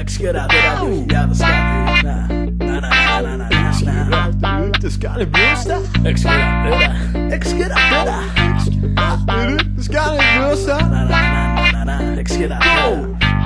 Εξχεράτερα 2000 κάτι. Das gar nicht Würster? Εξχεράτερα. Das gar nicht Würster? Εξχεράτερα.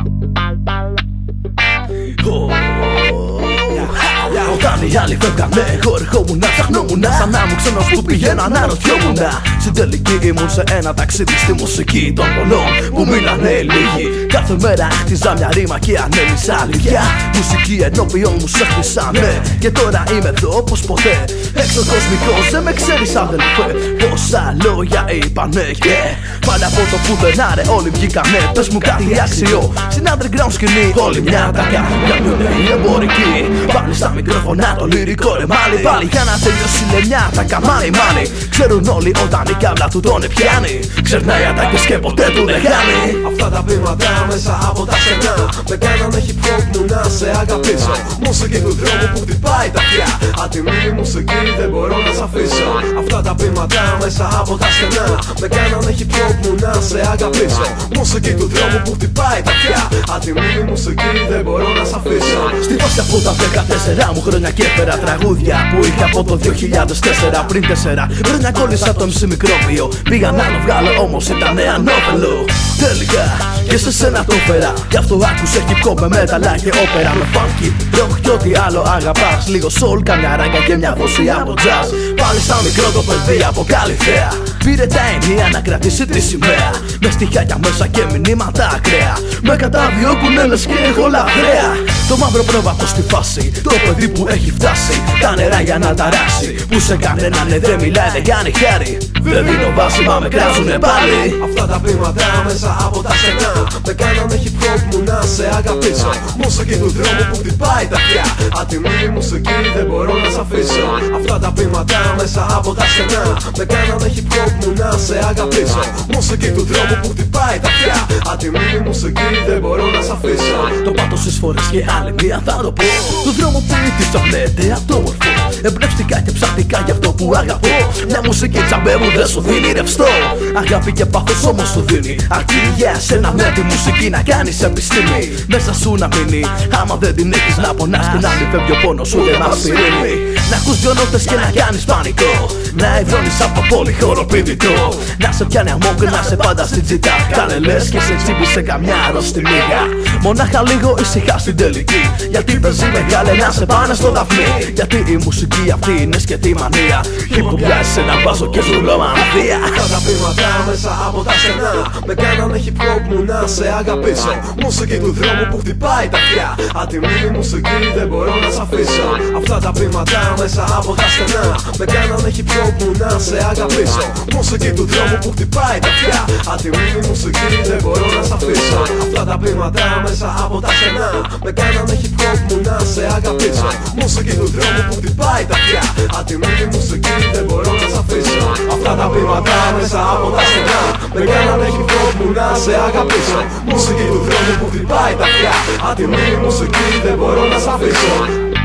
Όταν οι άλλοι φεύγανε, εγώ ερχόμουν να ψαχνόμουν. Σαν να μου ξένος που πηγαίνω αναρωτιόμουν. Στην τελική ήμουν σε ένα ταξίδι στη μουσική των πολλών που μείνανε λίγοι. Κάθε μέρα χτίζα μια ρήμα και ανέλησα αλήθεια. Μουσική ενώπιον μου σε χτίσανε. Και τώρα είμαι εδώ πως ποτέ. Έξω κοσμικός δεν με ξέρεις αδελφέ. Πόσα λόγια είπανε και πάλι από το πουδενά ρε όλοι βγήκανε. Πες μου κάτι άξιο στην underground σκηνή. Όλη μια τακιά καμιούνε οι εμπορικοί. Πάλι στα μικρόφωνα το λυρικό ρε μάλι. Πάλι για να τελειώσει λεμιά τα καμάνι μάνι. Ξέρουν όλοι όταν η κάβλα του τον πιάνει. Ξερνάει ατάκες και ποτέ του δεν χάνει. Αυτά τα βήματα μέσα από τα στενά με κάνανε hip hop μου να σε αγαπήσω. Μουσική του δρόμου που χτυπάει τα αυτιά. Ατιμή μουσική δεν μπορώ να σ' αφήσω. Αυτά τα βήματα μέσα από τα στενά με κάνανε hip hop μου να σε αγαπήσω. Μουσική του δρόμου που χτυπάει τα αυτιά. Ατιμή μουσική δεν μπορώ να σ' αφήσω. Στη βάση από τα 14 μου χρόνια και έφερα τραγούδια που είχα από το 2004. Πριν 4 χρόνια κόλλησα το μισή μικρόβιο. Πήγα να το βγάλω όμως ήταν ανώφελο. Τελικά και σε σένα το φέρα. Γι' αυτό άκουσε hip hop με μέταλλα και όπερα. Με funky, rock και ό,τι άλλο αγαπάς. Λίγο soul, καμιά ράγκα και μια δόση από jazz. Πάλι στα μικρό το παιδί από Καλυθέα. Πήρε τα ενία να κρατήσει τη σημαία. Με στοιχάκια μέσα και μηνύματα ακραία. Με καταδιώκουν λες και έχω λαβρέα. Το μαύρο πρόβατο στη φάση. Το παιδί που έχει φτάσει. Τα νερά για να ταράξει. Που σε κανέναν δεν μιλάει δεν κάνει χάρη. Δεν δίνω βάση μα με κράζουνε πάλι. Αυτά τα βήματα μέσα από τα στενά με κάνανε hip hop μου να σε αγαπήσω. Μουσική του δρόμου που χτυπάει τα αυτιά. Ατιμή μουσική δεν μπορώ να σ' αφήσω. Αυτά τα βήματα μέσα από τα στενά με κάνανε hip hop μου να σε αγαπήσω. Μουσική του δρόμου που χτυπάει τα αυτιά. Ατιμή μουσική δεν μπορώ να σ' αφήσω. Το πάτω στις φορές και άλλη μία θα το πω. Του δρόμου που ψαχνέται ατόμορφο. Εμπνευστικά και ψαχτικά για αυτό που αγαπώ. Μια μουσική τσαμπέ μου δεν σου δίνει ρευστό. Αγάπη και πάθος όμως σου δίνει. Αρκεί για σένα με τη μουσική να κάνεις επιστήμη. Μέσα σου να μείνει. Άμα δεν την έχεις να πονάς και να μην φεύγει ο πόνος σου δεν μας πυρήνει. Να ακούς δυο νότες και να κάνεις πανικό. Να υδρώνεις από πόλη χοροπηδητό. Να σε πιάνει αμό και να σε πάντα στην τζιτά. Κάνε λες και σε τσίπησε καμιά αρρώστη μίγα. Μονάχα λίγο ησυχά στην τελική. Γιατί παίζει μεγάλε να σε πάνε στο δαφνί. Γιατί η μουσική αυτή είναι σκετή μανία. Χιπουμπιάζει σε να βάζω και ζουλό μανδύα. Αυτά τα βήματα μέσα από τα στενά με κάνανε hip hop μου να σε αγαπήσω. Μουσική του δρόμου που χτυπάει τα αυτιά. Ατιμή μουσική δεν μπορώ να σ' αφήσω. Αυτά τα βήματα μέσα από τα στενά με κάνανε hip hop μου να σε αγαπήσω. Μουσική του δρόμου που χτυπάει τα αυτιά. Ατιμή μουσική δεν μπορώ να σ' αφήσω. Αυτά τα βήματα μέσα από τα στενά με κάνανε hip hop μου να σε αγαπήσω. Μουσική του δρόμου που χτυπάει τα αυτιά. Ατιμή μουσική δεν μπορώ να σ' αφήσω. Αυτά τα βήματα μέσα από τα στενά με κάνανε hip hop μου να σε αγαπήσω. Μουσική του δρόμου που χτυπάει τα αυτιά. Ατιμή μουσική δεν μπορώ να σ' αφήσω.